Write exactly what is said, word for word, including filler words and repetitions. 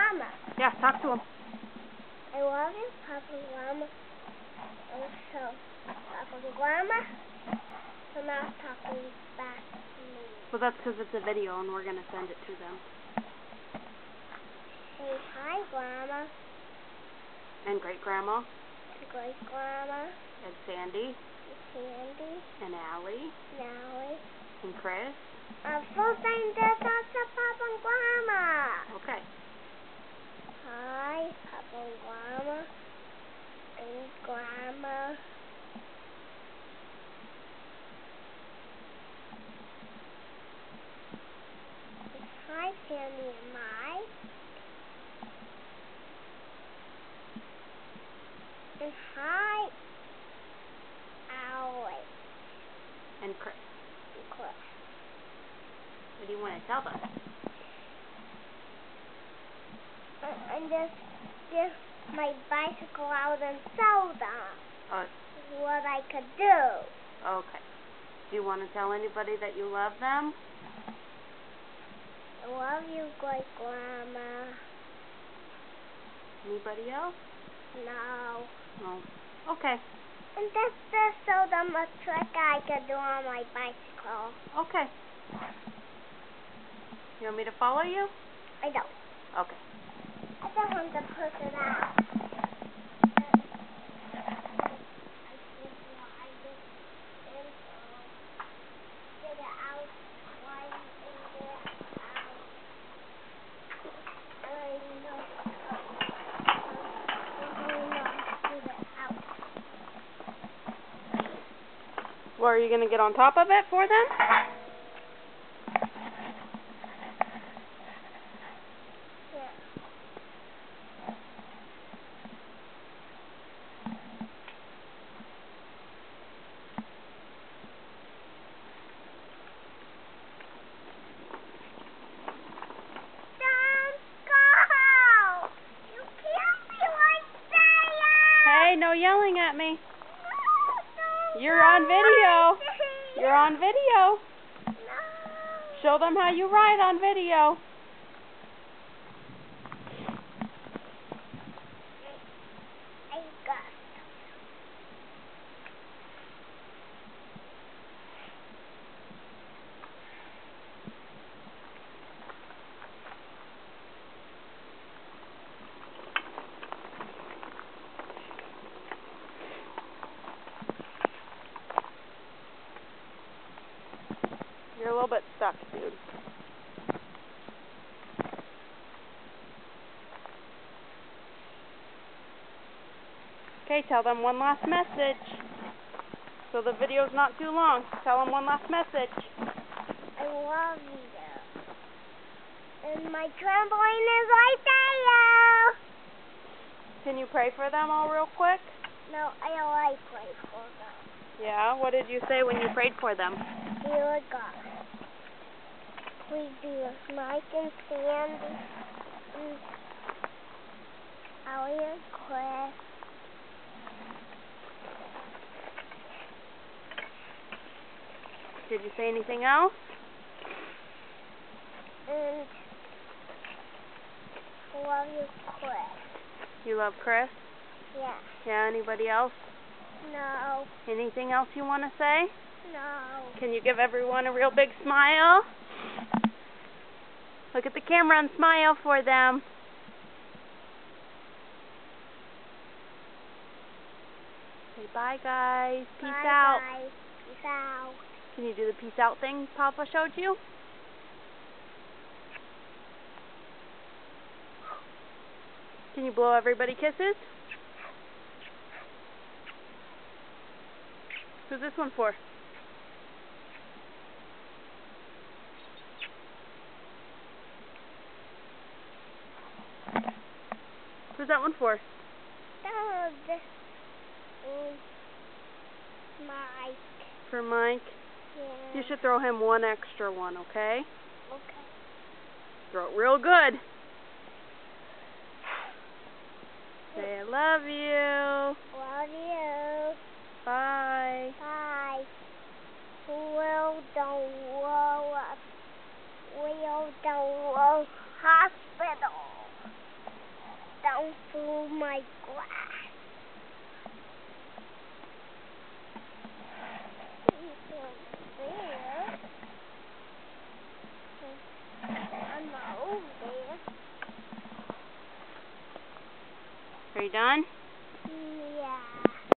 Llama. Yeah, talk to him. I love you, Papa Llama. Also, Papa Llama, for not talking back to me. Well, that's because it's a video and we're going to send it to them. Say hi, Grandma. And Great-Grandma. Great Grandma. And Sandy. And Sandy. And Allie. And Allie. And Chris. I'm so saying this to Papa and Grandma. Okay. Hi, Papa and Grandma. And Grandma. Hi, Sandy and Mike. And hi, Allie. And Chris. And Chris. What do you want to tell them? Uh, and just give my bicycle out and show them Oh, what I could do. okay. Do you want to tell anybody that you love them? I love you, Great Grandma. Anybody else? No. No. Okay. And just to show them a trick I could do on my bicycle. Okay. You want me to follow you? I don't. Okay. I just want to push it out. I think why this is get it out, why and get it out. I know. Well, are you going to get on top of it for them? Yeah. Don't go! You can't be like that! Hey, no yelling at me. No, You're on video. You're on video. No. Show them how you ride on video. I got You're a little bit stuck, dude. Okay, tell them one last message. So the video's not too long. Tell them one last message. I love you. And my trampoline is right there. Can you pray for them all real quick? No, I like pray for them. Yeah, what did you say when you prayed for them? Dear God, please be with Mike and Sandy and Allie and Chris. Did you say anything else? And I love you, Chris. You love Chris? Yeah. Yeah, anybody else? No. Anything else you want to say? No. Can you give everyone a real big smile? Look at the camera and smile for them. Say bye, guys. Peace Bye, out. guys. Peace out. Can you do the peace out thing Papa showed you? Can you blow everybody kisses? Who's this one for? Who's that one for? That was this um, Mike. For Mike? Yeah. You should throw him one extra one, okay? Okay. Throw it real good. Say I love you. Love you. Bye. Bye. Will don't roll up. Will don't roll hospital. down through my glass. He's over there. I'm not over there. Are you done?